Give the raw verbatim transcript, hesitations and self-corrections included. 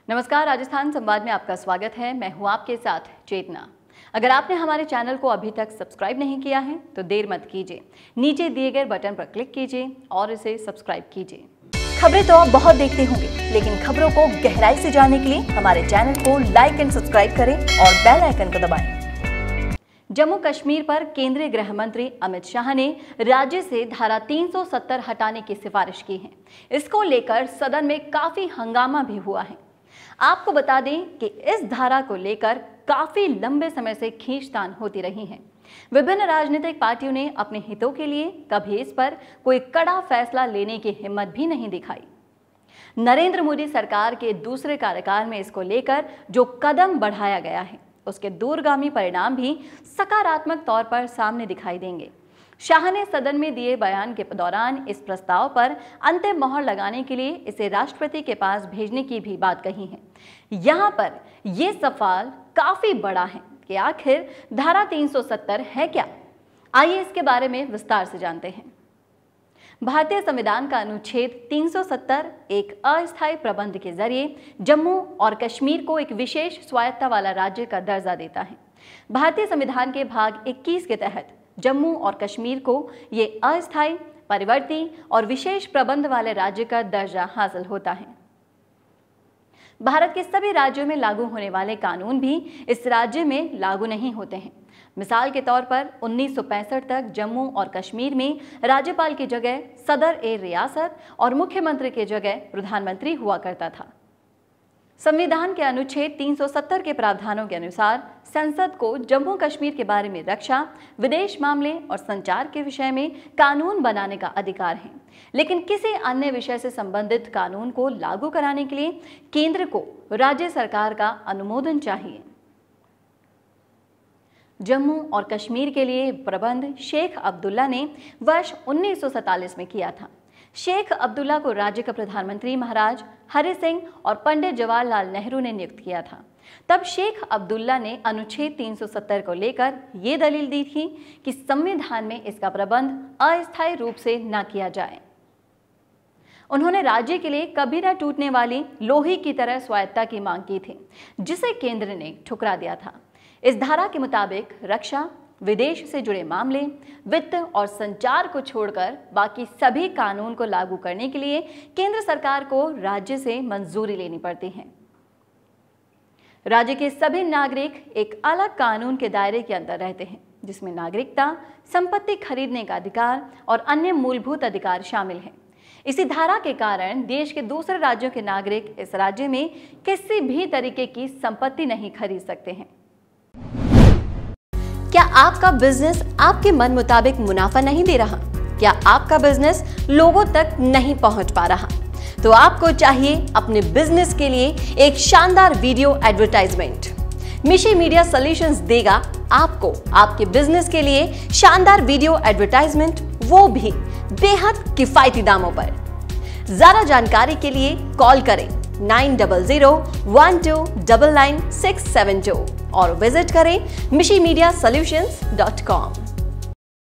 नमस्कार, राजस्थान संवाद में आपका स्वागत है। मैं हूं आपके साथ चेतना। अगर आपने हमारे चैनल को अभी तक सब्सक्राइब नहीं किया है तो देर मत कीजिए, नीचे दिए गए बटन पर क्लिक कीजिए और इसे सब्सक्राइब कीजिए। खबरें तो आप बहुत देखते होंगे, लेकिन खबरों को गहराई से जानने के लिए हमारे चैनल को लाइक एंड सब्सक्राइब करें और बेल आइकन को दबाएं। जम्मू कश्मीर पर केंद्रीय गृह मंत्री अमित शाह ने राज्य से धारा तीन सौ सत्तर हटाने की सिफारिश की है। इसको लेकर सदन में काफी हंगामा भी हुआ है। आपको बता दें कि इस धारा को लेकर काफी लंबे समय से खींचतान होती रही है। विभिन्न राजनीतिक पार्टियों ने अपने हितों के लिए कभी इस पर कोई कड़ा फैसला लेने की हिम्मत भी नहीं दिखाई। नरेंद्र मोदी सरकार के दूसरे कार्यकाल में इसको लेकर जो कदम बढ़ाया गया है, उसके दूरगामी परिणाम भी सकारात्मक तौर पर सामने दिखाई देंगे। शाह ने सदन में दिए बयान के दौरान इस प्रस्ताव पर अंतिम मोहर लगाने के लिए इसे राष्ट्रपति के पास भेजने की भी बात कही है। यहाँ पर यह सवाल काफी बड़ा है कि आखिर धारा तीन सौ सत्तर है क्या। आइए इसके बारे में विस्तार से जानते हैं। भारतीय संविधान का अनुच्छेद तीन सौ सत्तर एक अस्थायी प्रबंध के जरिए जम्मू और कश्मीर को एक विशेष स्वायत्तता वाला राज्य का दर्जा देता है। भारतीय संविधान के भाग इक्कीस के तहत जम्मू और कश्मीर को ये अस्थायी, परिवर्ती और विशेष प्रबंध वाले राज्य का दर्जा हासिल होता है। भारत के सभी राज्यों में लागू होने वाले कानून भी इस राज्य में लागू नहीं होते हैं। मिसाल के तौर पर उन्नीस सौ पैंसठ तक जम्मू और कश्मीर में राज्यपाल की जगह सदर ए रियासत और मुख्यमंत्री की जगह प्रधानमंत्री हुआ करता था। संविधान के अनुच्छेद तीन सौ सत्तर के प्रावधानों के अनुसार संसद को जम्मू कश्मीर के बारे में रक्षा, विदेश मामले और संचार के विषय में कानून बनाने का अधिकार है, लेकिन किसी अन्य विषय से संबंधित कानून को लागू कराने के लिए केंद्र को राज्य सरकार का अनुमोदन चाहिए। जम्मू और कश्मीर के लिए प्रबंध शेख अब्दुल्ला ने वर्ष उन्नीस सौ सैंतालीस में किया था। शेख अब्दुल्ला को राज्य का प्रधानमंत्री महाराज हरि सिंह और पंडित जवाहरलाल नेहरू ने नियुक्त किया था। तब शेख अब्दुल्ला ने अनुच्छेद तीन सौ सत्तर को लेकर ये दलील दी थी कि संविधान में इसका प्रबंध अस्थायी रूप से न किया जाए। उन्होंने राज्य के लिए कभी न टूटने वाली लोहे की तरह स्वायत्तता की मांग की थी, जिसे केंद्र ने ठुकरा दिया था। इस धारा के मुताबिक रक्षा, विदेश से जुड़े मामले, वित्त और संचार को छोड़कर बाकी सभी कानून को लागू करने के लिए केंद्र सरकार को राज्य से मंजूरी लेनी पड़ती है। राज्य के सभी नागरिक एक अलग कानून के दायरे के अंदर रहते हैं, जिसमें नागरिकता, संपत्ति खरीदने का अधिकार और अन्य मूलभूत अधिकार शामिल हैं। इसी धारा के कारण देश के दूसरे राज्यों के नागरिक इस राज्य में किसी भी तरीके की संपत्ति नहीं खरीद सकते हैं। क्या आपका बिजनेस आपके मन मुताबिक मुनाफा नहीं दे रहा? क्या आपका बिजनेस लोगों तक नहीं पहुंच पा रहा? तो आपको चाहिए अपने बिजनेस के लिए एक शानदार video advertisement. Mishi media solutions देगा आपको आपके बिजनेस के लिए शानदार वीडियो एडवर्टाइजमेंट, वो भी बेहद किफायती दामों पर। ज्यादा जानकारी के लिए कॉल करें nine double zero one two double nine six seven two और विजिट करें Mishi media solutions dot com.